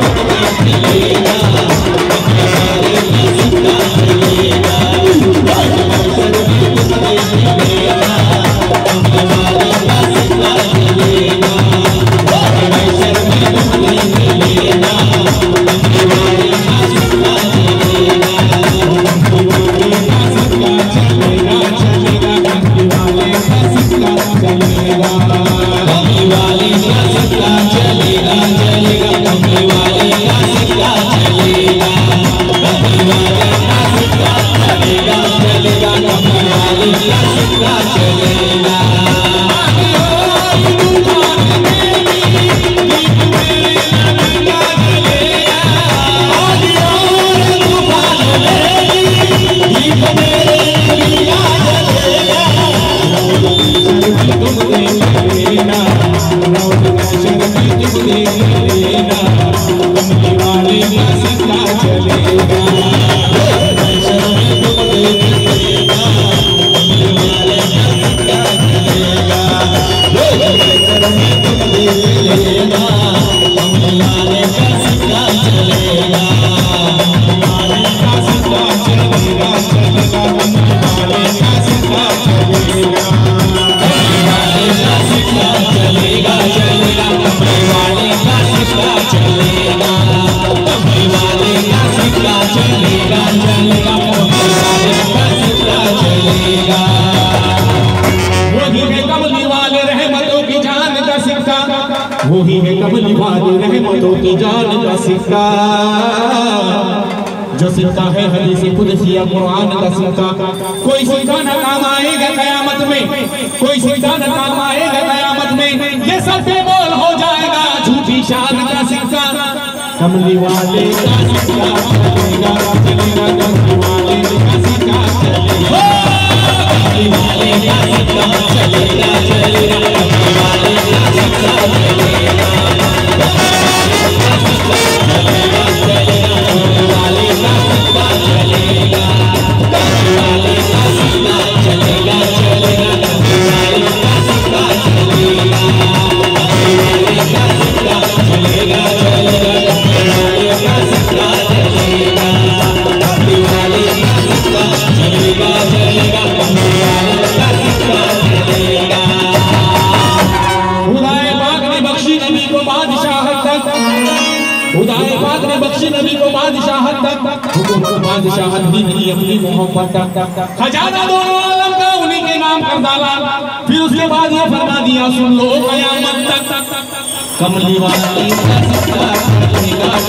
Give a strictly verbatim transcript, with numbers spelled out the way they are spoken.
वही है कमली वाली रहमतों की जान का सिक्का, जो सिक्का है हदीस कुदसिया कुरान का सिक्का। कोई सिक्का न काम आएगा कयामत में, कोई सिक्का न काम आएगा कयामत में, ये सब बेमोल हो जाएगा झूठी शान का सिक्का। कमली वाले का सिक्का चलेगा चलेगा, कमली वाले का सिक्का चलेगा, कमली वाले का सिक्का चलेगा चलेगा, कमली वाले का सिक्का चलेगा। खुदाए पाक ने बख्शी नबी को बादशाहत तक, हुकूमत बादशाहत दी थी अपनी मोहब्बत तक। खजाना दोनों आलम का उन्हीं के नाम कर डाला, फिर उसके बाद ये फरमा दिया सुन लो कयामत तक। कमली वाले का सिक्का चलेगा